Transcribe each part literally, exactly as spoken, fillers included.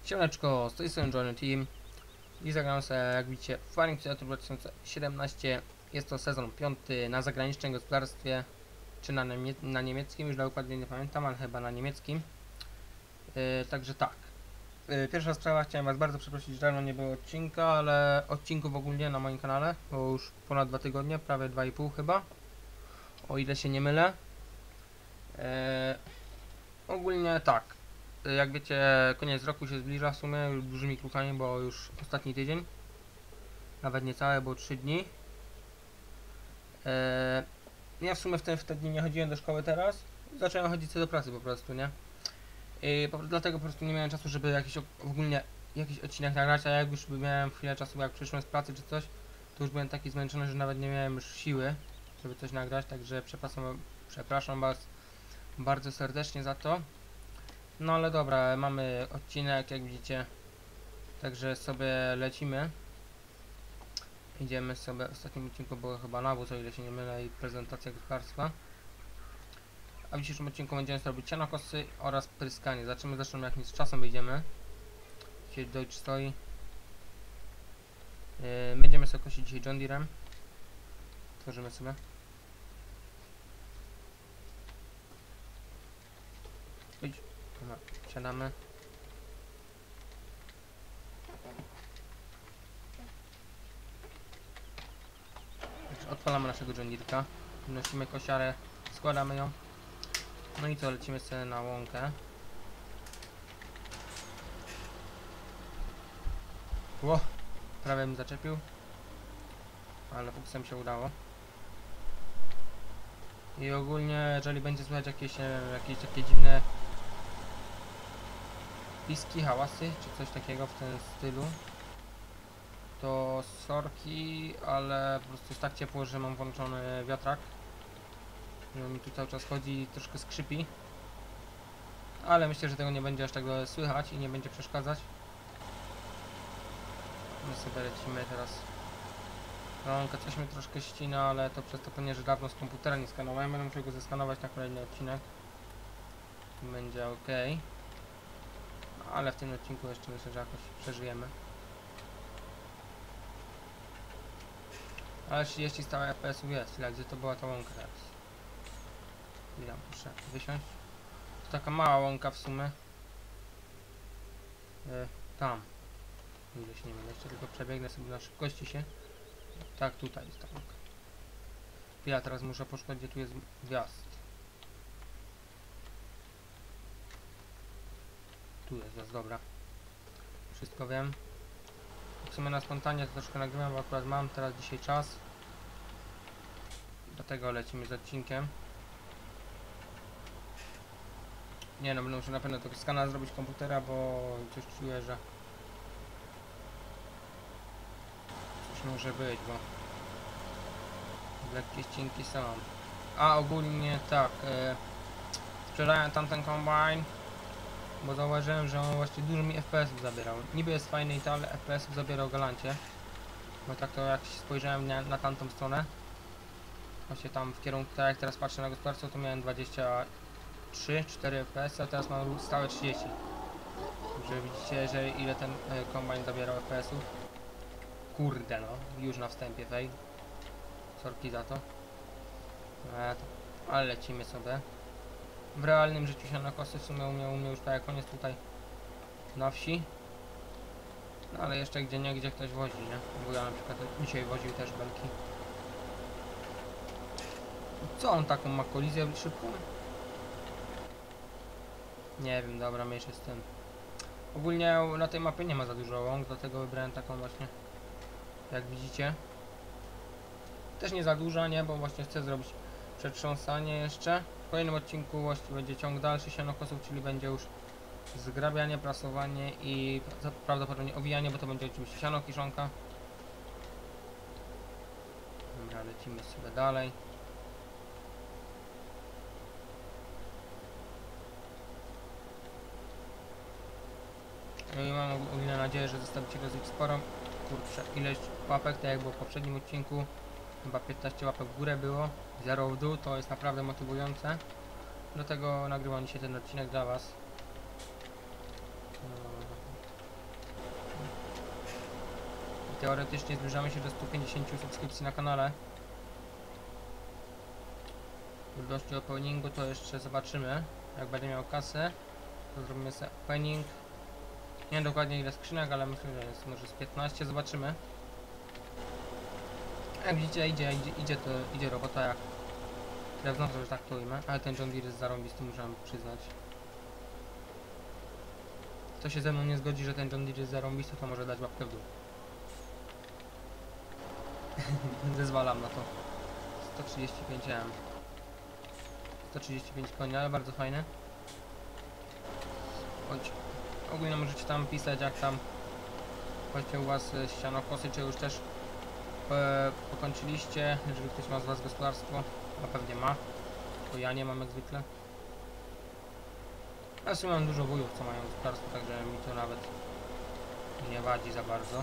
Siemaneczko, z tej strony Johnny Team i zagram sobie, jak widzicie, Farming Simulator dwa tysiące siedemnaście. Jest to sezon piąty na zagranicznym gospodarstwie, czy na, niemie na niemieckim, już dokładnie nie pamiętam, ale chyba na niemieckim. Yy, także tak. Yy, pierwsza sprawa, chciałem was bardzo przeprosić, że dawno nie było odcinka, ale odcinków ogólnie na moim kanale, bo już ponad dwa tygodnie, prawie dwa i pół chyba, o ile się nie mylę. Yy, ogólnie tak. Jak wiecie, koniec roku się zbliża w sumie już dużymi krokami, bo już ostatni tydzień, nawet nie całe, bo trzy dni. Eee, ja w sumie w te, w te dni nie chodziłem do szkoły teraz, zacząłem chodzić sobie do pracy po prostu, nie? I po, dlatego po prostu nie miałem czasu, żeby jakiś ogólnie jakiś odcinek nagrać, a jak już miałem chwilę czasu, jak przyszłem z pracy czy coś, to już byłem taki zmęczony, że nawet nie miałem już siły, żeby coś nagrać, także przepraszam, przepraszam was bardzo serdecznie za to. No ale dobra, mamy odcinek, jak widzicie, także sobie lecimy. Idziemy sobie, w ostatnim odcinku było chyba nawóz, o ile się nie mylę, i prezentacja gospodarstwa. A w dzisiejszym odcinku będziemy zrobić sianokosy oraz pryskanie. Zaczniemy zresztą jak nic z czasem wyjdziemy. Dzisiaj Deutsch stoi. Yy, będziemy sobie kosić dzisiaj John Deerem. Tworzymy sobie. Idź. Dobra, siadamy. Odpalamy naszego John Deerka. Nosimy kosiarę, składamy ją. No i co, lecimy sobie na łąkę. Ło, prawie bym zaczepił, ale fuksem się udało. I ogólnie, jeżeli będzie słychać jakieś, nie wiem, jakieś takie dziwne piski, hałasy, czy coś takiego w tym stylu, to sorki, ale po prostu jest tak ciepło, że mam włączony wiatrak. No mi tu cały czas chodzi i troszkę skrzypi. Ale myślę, że tego nie będzie aż tak słychać i nie będzie przeszkadzać. My sobie lecimy teraz. Łąka coś mi troszkę ścina, ale to przez to pewnie, że dawno z komputera nie skanowałem. Będę musiał go zeskanować na kolejny odcinek. Będzie ok. No, ale w tym odcinku jeszcze myślę, że jakoś przeżyjemy. Ale trzydzieści stałe F P S-ów jest. Chwila, gdzie to była ta łąka teraz? Chwila, muszę wysiąść. To taka mała łąka w sumie. Yy, tam. Ile się nie mylę, jeszcze tylko przebiegnę sobie na szybkości się. Tak, tutaj jest ta łąka. Chwila, teraz muszę poszukać, gdzie tu jest wjazd. Tu jest wjazd, dobra. Wszystko wiem. W sumie na spontanie to troszkę nagrywam, bo akurat mam teraz dzisiaj czas. Dlatego lecimy z odcinkiem. Nie no, będę musiał na pewno tego skana zrobić komputera, bo coś czuję, że coś może być, bo lekkie ścinki są. A ogólnie tak, e, sprzedałem tamten kombajn, bo zauważyłem, że on właśnie dużo mi F P S-ów zabierał. Niby jest fajny i to, ale F P S-ów zabierał galancie. Bo tak to jak spojrzałem na, na tamtą stronę, właśnie tam w kierunku, tak jak teraz patrzę na gospodarstwo, to miałem dwadzieścia trzy cztery F P S, a teraz mam stałe trzydzieści. Także widzicie, że ile ten e, kombajn zabierał F P S-ów. Kurde no, już na wstępie fej. Sorki za to. E, to. Ale lecimy sobie. W realnym życiu sianokosy w sumie u mnie, u mnie już tak jak on jest tutaj na wsi. No ale jeszcze gdzie nie, gdzie ktoś wozi, nie? Bo ja na przykład dzisiaj woził też belki. Co on taką ma kolizję szybką? Nie wiem, dobra, mniejszy z tym. Ogólnie na tej mapie nie ma za dużo łąk, dlatego wybrałem taką właśnie, jak widzicie. Też nie za duża, nie, bo właśnie chcę zrobić przetrząsanie jeszcze. W kolejnym odcinku właśnie będzie ciąg dalszy sianokosów, czyli będzie już zgrabianie, prasowanie i prawdopodobnie owijanie, bo to będzie oczywiście siano, kiszonka. Dobra, lecimy sobie dalej. No i mam ogólnie nadzieję, że zostawicie dosyć sporo, kurczę, ileś łapek, tak jak było w poprzednim odcinku. Chyba piętnaście łapek w górę było, zero w dół, to jest naprawdę motywujące. Dlatego nagrywam dzisiaj ten odcinek dla was. Teoretycznie zbliżamy się do stu pięćdziesięciu subskrypcji na kanale. Trudności openingu to jeszcze zobaczymy. Jak będę miał kasę, to zrobimy sobie opening. Nie wiem dokładnie ile skrzynek, ale myślę, że jest może z piętnaście, zobaczymy. Jak widzicie, idzie, idzie, idzie, to, idzie robota jak drewno, że tak to ujmę, ale ten John Deere jest zarąbisty, muszę przyznać. Kto się ze mną nie zgodzi, że ten John Deere jest zarąbisty, to może dać łapkę w dół. Zezwalam na to. sto trzydzieści pięć M. sto trzydzieści pięć koni, ale bardzo fajne. Chodź. Ogólnie możecie tam pisać, jak tam chodźcie u was ścianokosy, czy już też e, pokończyliście, jeżeli ktoś ma z was gospodarstwo, a pewnie ma, to ja nie mam jak zwykle. Ja w sumie mam dużo wujów, co mają gospodarstwo, także mi to nawet nie wadzi za bardzo.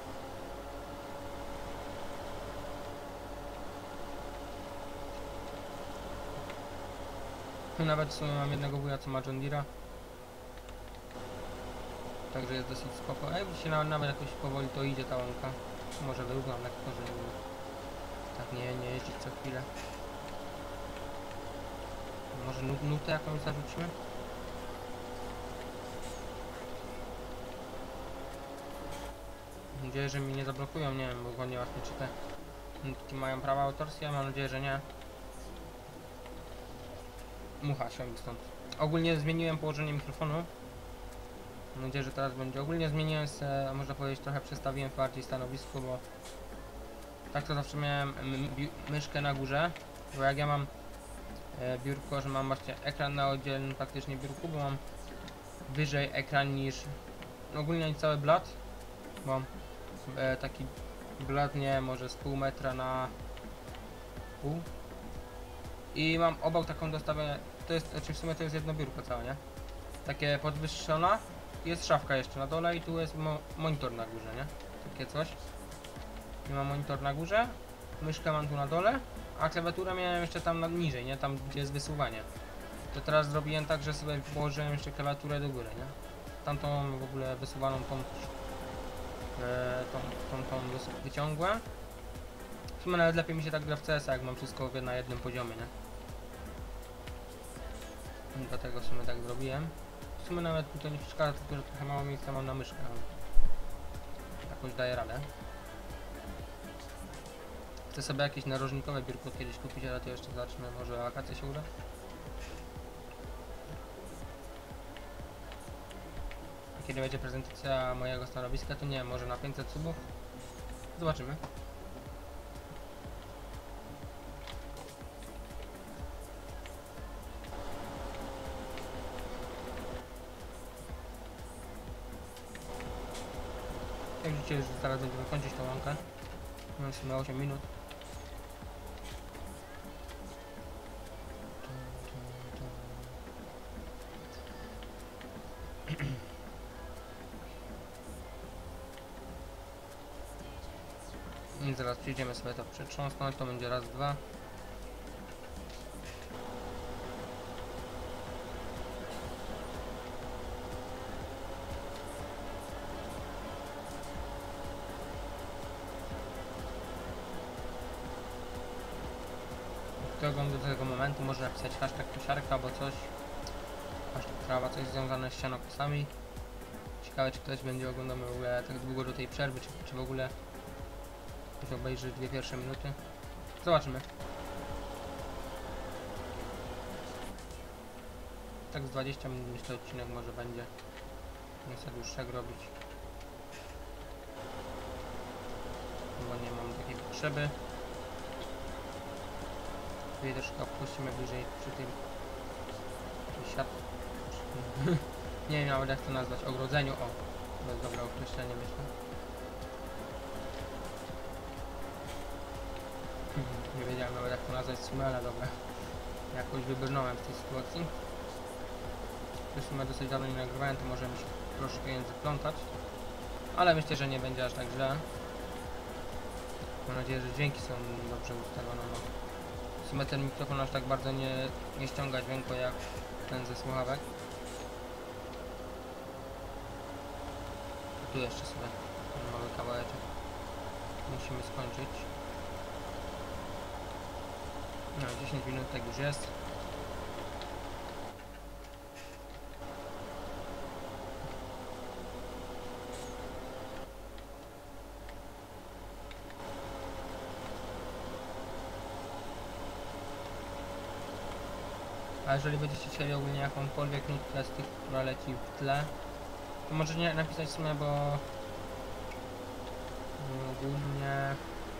Nawet w sumie mam jednego wuja, co ma John Deere'a. Także jest dosyć spoko. A jakby się nawet, nawet jakoś powoli to idzie ta łąka. Może wyrównam lekko, żeby tak nie, nie jeździć co chwilę. Może nut, nutę jakąś zarzucimy? Mam nadzieję, że mi nie zablokują, nie wiem, bo ładnie właśnie czy te nutki mają prawa autorskie, mam nadzieję, że nie. Mucha się stąd. Ogólnie zmieniłem położenie mikrofonu. Mam nadzieję, że teraz będzie. Ogólnie zmieniłem się, można powiedzieć, trochę przestawiłem w bardziej stanowisku, bo tak to zawsze miałem myszkę na górze, bo jak ja mam e, biurko, że mam właśnie ekran na oddzielnym praktycznie biurku, bo mam wyżej ekran niż no, ogólnie nie cały blat, bo mam e, taki blat, nie może z pół metra na pół i mam obok taką dostawę, to jest, znaczy w sumie to jest jedno biurko całe, nie? Takie podwyższona, jest szafka jeszcze na dole i tu jest mo monitor na górze, nie? Takie coś. I mam monitor na górze, myszkę mam tu na dole, a klawiaturę miałem jeszcze tam na, niżej, nie? Tam gdzie jest wysuwanie. To teraz zrobiłem tak, że sobie położyłem jeszcze klawiaturę do góry, nie? Tamtą w ogóle wysuwaną tą, e, tą, tą, tą wyciągłę. W sumie nawet lepiej mi się tak gra w C S a, jak mam wszystko na jednym poziomie, nie? I dlatego w sumie tak zrobiłem. W sumie nawet mi to nie przeszkadza, tylko że trochę mało miejsca mam na myszkę, ale jakoś daję radę. Chcę sobie jakieś narożnikowe biurko kiedyś kupić, ale to jeszcze zobaczymy, może wakacje się uda. A kiedy będzie prezentacja mojego stanowiska, to nie wiem, może na pięćset subów? Zobaczymy. Jak widzicie, że zaraz będziemy kończyć tą łąkę. Mamy w sumie osiem minut. I zaraz przyjdziemy sobie to przetrząsnąć, to będzie raz, dwa. Kto ogląda do tego momentu, może napisać hashtag kosiarka albo coś. Hashtag trawa, coś związane z ścianokosami. Ciekawe, czy ktoś będzie oglądał w ogóle tak długo do tej przerwy, czy, czy w ogóle ktoś obejrzy dwie pierwsze minuty. Zobaczymy. Tak z dwadzieścia minut myślę odcinek może będzie. Nie chcę dłuższego robić. Bo nie mam takiej potrzeby. Tutaj troszkę opuścimy bliżej przy tym siat. Nie wiem nawet jak to nazwać, ogrodzeniu, o, to jest dobre określenie myślę. Nie wiedziałem nawet jak to nazwać w sumie, ale dobra. Jakoś wybrnąłem w tej sytuacji. W sumie dosyć dawno nie nagrywałem, to może mi się troszkę język plątać. Ale myślę, że nie będzie aż tak źle. Mam nadzieję, że dźwięki są dobrze ustawione. No. W sumie ten mikrofon aż tak bardzo nie, nie ściąga dźwięku jak ten ze słuchawek. Tu jeszcze sobie mały kawałeczek. musimy skończyć. No, dziesięć minut tak już jest. A jeżeli będziecie chcieli ogólnie jakąkolwiek nutkę z tych, która leci w tle, to może nie napisać w sumie, bo ogólnie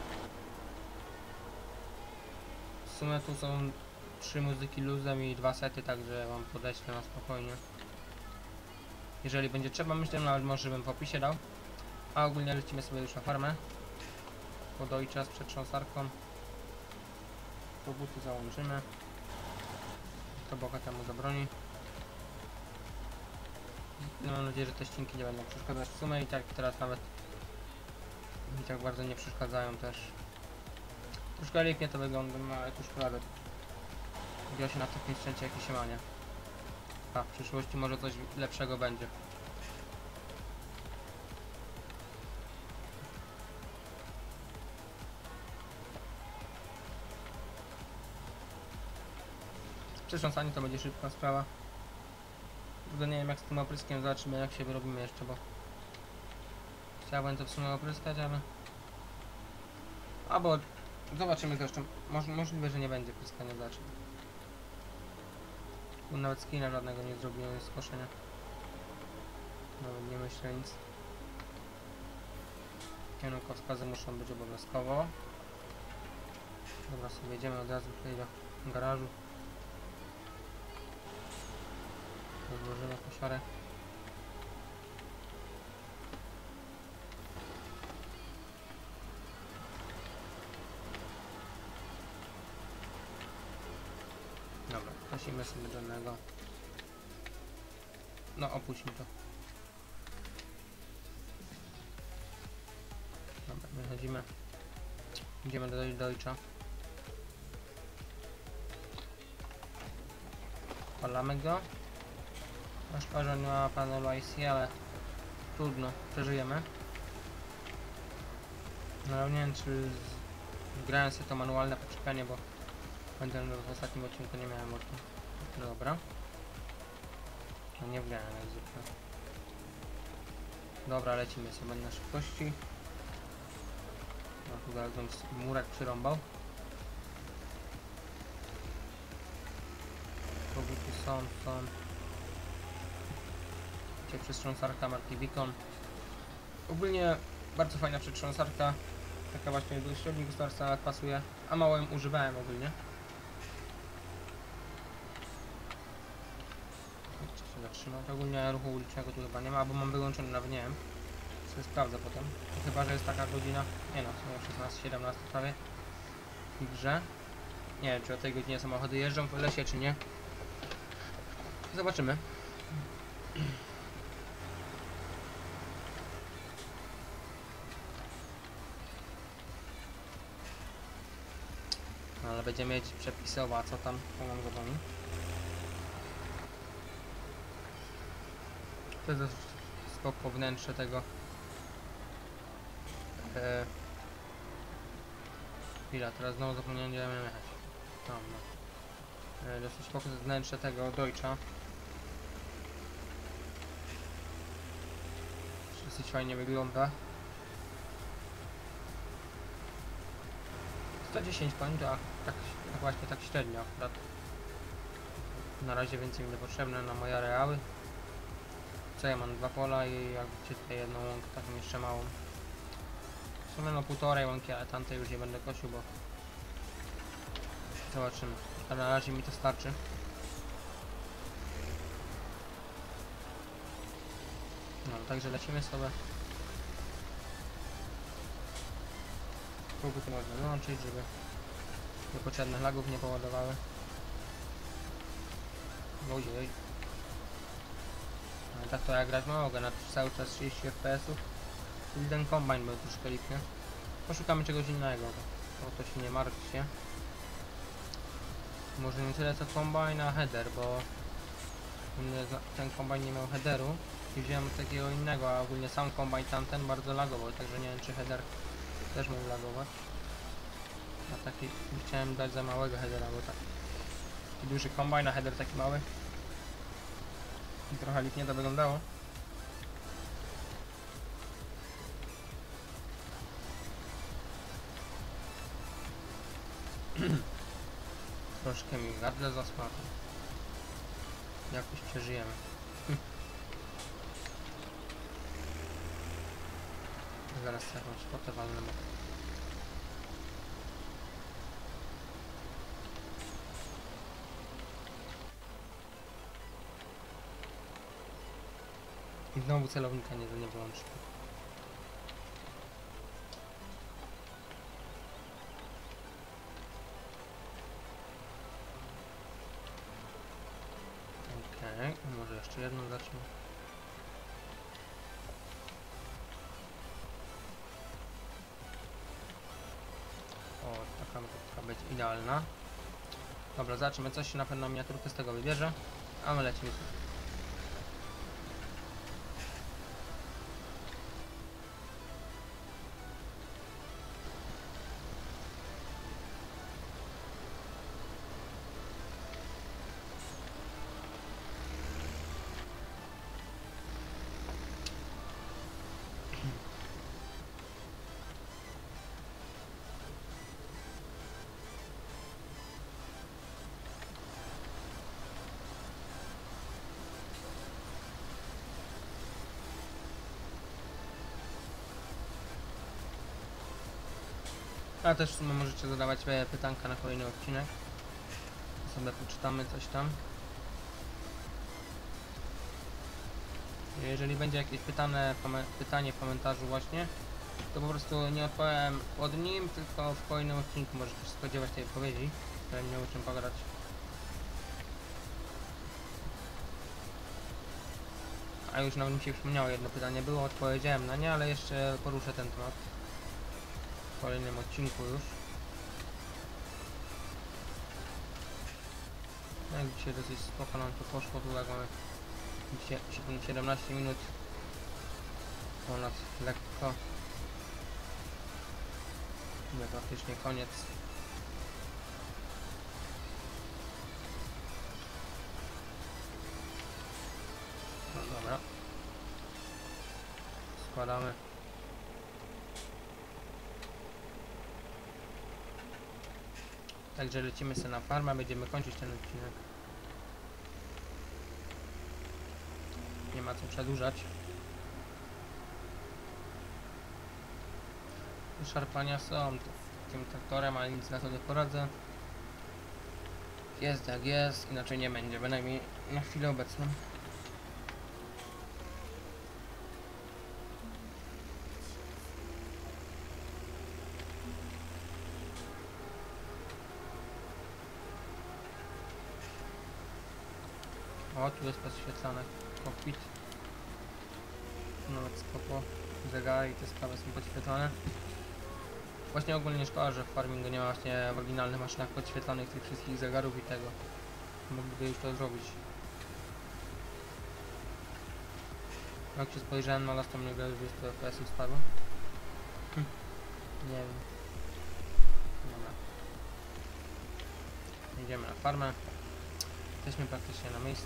w sumie tu są trzy muzyki luzem i dwa sety, także wam podeślę na spokojnie. Jeżeli będzie trzeba, myślę, nawet może bym w opisie dał. A ogólnie lecimy sobie już na farmę. Po dojcza z przetrząsarką. Po buty założymy. To boga temu zabroni. No, mam nadzieję, że te ścinki nie będą przeszkadzać w sumie i tak teraz nawet i tak bardzo nie przeszkadzają też. Troszkę licznie to wygląda, no ale tuż prawie. Wziął się na takim szczęście jakieś siemanie. A w przyszłości może coś lepszego będzie. Przetrząsanie to będzie szybka sprawa. Nie wiem jak z tym opryskiem, zobaczymy jak się wyrobimy jeszcze, bo chciałbym to w sumie opryskać, ale albo zobaczymy zresztą, Moż, możliwe, że nie będzie pryskania, zobaczymy. Tu nawet skina żadnego nie zrobiłem z koszenia. Nawet nie myślę nic. Kierunkowskazy muszą być obowiązkowo. Dobra, sobie jedziemy od razu tutaj do garażu. Rozłożymy kosiarę. Dobra, prosimy sobie żadnego. No opuść mi to. Dobra, wychodzimy. Idziemy do dojcza. Palamy go. Aż parze nie ma panelu I C, ale trudno, przeżyjemy. No ale nie wiem, czy grałem sobie to manualne podczepianie, bo pamiętam, że w ostatnim odcinku nie miałem o tym. No dobra. No nie wgrałem jak zwykle. Dobra, lecimy sobie na szybkości. No tu zaraz bym murek przyrąbał. Koguty są, są. Przetrząsarka marki Beacon. Ogólnie bardzo fajna przetrząsarka. Taka właśnie do średniej gospodarstwa pasuje, a mało ją używałem ogólnie. Jeszcze się zatrzymać. Ogólnie ruchu ulicznego tu chyba nie ma, bo mam wyłączony, nawet nie wiem. Sobie sprawdzę potem. Chyba, że jest taka godzina. Nie no, są szesnasta siedemnaście prawie. W grze. Nie wiem, czy o tej godzinie samochody jeżdżą w lesie, czy nie. Zobaczymy. No, ale będziemy mieć przepisowa, co tam mam za wami. To jest dosyć spoko wnętrze tego. Eee... Chwila, teraz znowu zapomniałem, gdzie ja miałem jechać. Tam, no. Eee, dosyć spoko wnętrze tego Deutscha. Dosyć fajnie wygląda. sto dziesięć koni, to tak, tak właśnie tak średnio akurat. Na razie więcej mi nie potrzebne na moje areały. Co ja mam? Dwa pola i jak widzicie tutaj jedną łąkę, taką jeszcze małą. W sumie no półtorej łąki, ale tamtej już nie będę kosił, bo zobaczymy. A na razie mi to starczy. No, także lecimy sobie. Koguty można wyłączyć, żeby niepotrzebnych lagów nie poładowały. Ojej. No, tak to ja grać mogę na cały czas trzydzieści F P S ów. I ten kombajn był troszkę lipny. Poszukamy czegoś innego, o to się nie martwcie. Może nie tyle co kombajn, a header, bo ten kombajn nie miał headeru i wziąłem takiego innego, a ogólnie sam kombajn tamten bardzo lagował, także nie wiem czy header też mógł lagować. A taki chciałem dać za małego headera, bo tak. Taki duży kombajn, a header taki mały. I trochę lipnie to wyglądało. Troszkę mi gardle zasłabło. Jakoś przeżyjemy. Zaraz jakąś fotę walnę. I znowu celownika nie, nie wyłączył. Okej, okay, może jeszcze jedną zacznę. O, taka powinna być idealna. Dobra, zobaczymy, coś się na pewno miniaturkę z tego wybierze, a my lecimy. A też w sumie możecie zadawać swoje pytanka na kolejny odcinek. Sobie poczytamy coś tam. Jeżeli będzie jakieś pytane, pytanie w komentarzu właśnie, to po prostu nie odpowiem pod nim, tylko w kolejnym odcinku możecie się spodziewać tej odpowiedzi, które mnie o czym pogadać. A już nawet mi się przypomniało, jedno pytanie było, odpowiedziałem na nie, ale jeszcze poruszę ten temat w kolejnym odcinku już. No jak dzisiaj dosyć spoko nam to poszło, tu jak mamy dzisiaj siedemnaście minut ponad lekko. Mówię, praktycznie koniec. No dobra. Składamy. Także lecimy sobie na farmę, będziemy kończyć ten odcinek. Nie ma co przedłużać. Szarpania są tym traktorem, ale nic na to nie poradzę. Jest jak jest, inaczej nie będzie, bynajmniej na chwilę obecną. O, tu jest podświetlane kokpit. Nawet spoko. Zegary i te sprawy są podświetlane. Właśnie ogólnie szkoda, że w farmingu nie ma właśnie w oryginalnych maszynach podświetlanych tych wszystkich zegarów i tego. Mogliby już to zrobić. Jak się spojrzałem na las, to mnie dwadzieścia F P S-ów spadło. Hm. Nie wiem. Dobra. Idziemy na farmę. Jesteśmy praktycznie na miejscu.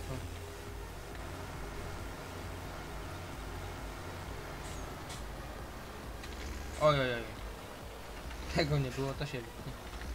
Oj, oj, oj. Tego nie było, to się wytnie.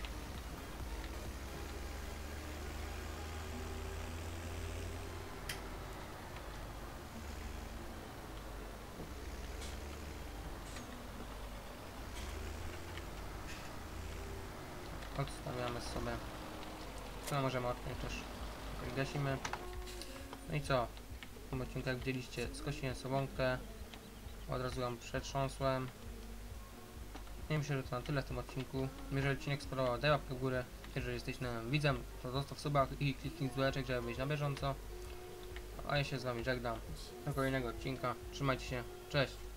Odstawiamy sobie. Co możemy odpiąć też. Tak gasimy. No i co? W tym odcinku, jak widzieliście, skosiłem sobąkę. Od razu ją przetrząsłem. Nie myślę, że to na tyle w tym odcinku. Jeżeli odcinek spodobał, daj łapkę w górę. Jeżeli jesteś nowym widzem, to zostaw suba i kliknij dzwoneczek, żeby być na bieżąco. A ja się z wami żegnam. Do kolejnego odcinka. Trzymajcie się. Cześć!